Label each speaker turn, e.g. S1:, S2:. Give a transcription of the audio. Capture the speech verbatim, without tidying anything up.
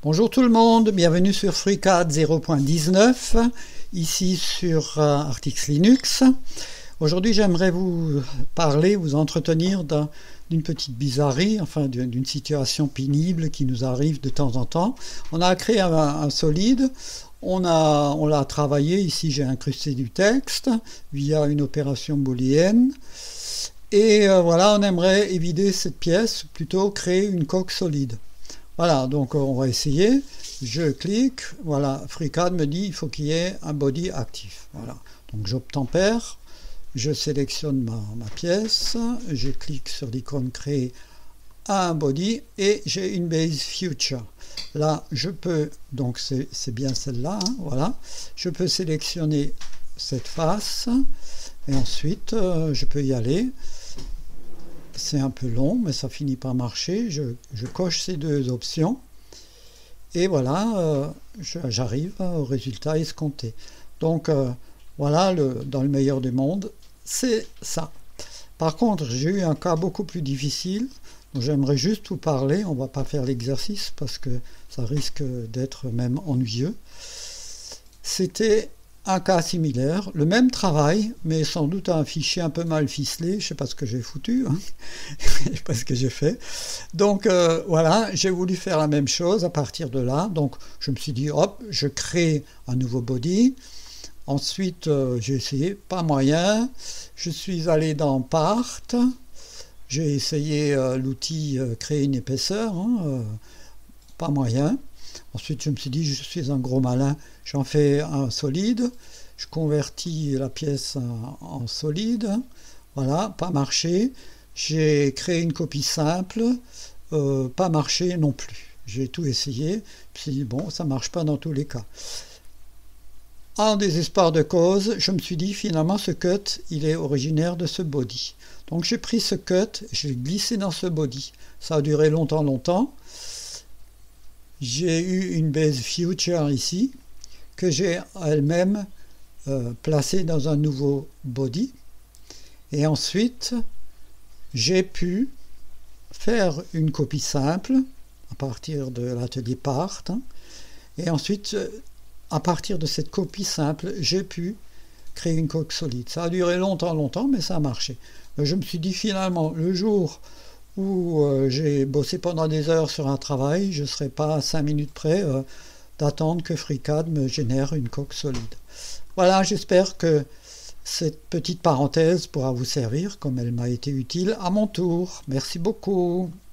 S1: Bonjour tout le monde, bienvenue sur FreeCAD zéro point dix-neuf, ici sur euh, Artix Linux. Aujourd'hui j'aimerais vous parler, vous entretenir d'une petite bizarrerie, enfin d'une situation pénible qui nous arrive de temps en temps. On a créé un, un solide, on l'a on l'a travaillé, ici j'ai incrusté du texte via une opération booléenne. Et euh, voilà, on aimerait évider cette pièce, plutôt créer une coque solide. Voilà, donc on va essayer. Je clique, voilà, FreeCAD me dit il faut qu'il y ait un body actif. Voilà, donc j'obtempère, je sélectionne ma, ma pièce, je clique sur l'icône créer un body et j'ai une base future. Là, je peux, donc c'est bien celle-là, hein, voilà, je peux sélectionner cette face et ensuite euh, je peux y aller. C'est un peu long, mais ça finit par marcher. Je, je coche ces deux options. Et voilà, euh, j'arrive au résultat escompté. Donc, euh, voilà, le, dans le meilleur des mondes, c'est ça. Par contre, j'ai eu un cas beaucoup plus difficile. J'aimerais juste vous parler. On ne va pas faire l'exercice parce que ça risque d'être même ennuyeux. C'était un cas similaire, le même travail, mais sans doute un fichier un peu mal ficelé. Je ne sais pas ce que j'ai foutu, hein. Je ne sais pas ce que j'ai fait. Donc euh, voilà, j'ai voulu faire la même chose à partir de là. Donc je me suis dit, hop, je crée un nouveau body. Ensuite, euh, j'ai essayé, pas moyen. Je suis allé dans Part. J'ai essayé euh, l'outil euh, créer une épaisseur, hein, euh, pas moyen. Ensuite, je me suis dit, je suis un gros malin, j'en fais un solide, je convertis la pièce en, en solide, voilà, pas marché. J'ai créé une copie simple, euh, pas marché non plus. J'ai tout essayé, puis bon, ça marche pas dans tous les cas. En désespoir de cause, je me suis dit, finalement, ce cut, il est originaire de ce body. Donc j'ai pris ce cut, je l'ai glissé dans ce body. Ça a duré longtemps, longtemps. J'ai eu une base future ici, que j'ai elle-même euh, placée dans un nouveau body. Et ensuite, j'ai pu faire une copie simple à partir de l'atelier Part. Hein, et ensuite, à partir de cette copie simple, j'ai pu créer une coque solide. Ça a duré longtemps, longtemps, mais ça a marché. Je me suis dit finalement, le jour où euh, j'ai bossé pendant des heures sur un travail, je ne serai pas à cinq minutes près euh, d'attendre que FreeCAD me génère une coque solide. Voilà, j'espère que cette petite parenthèse pourra vous servir comme elle m'a été utile à mon tour. Merci beaucoup.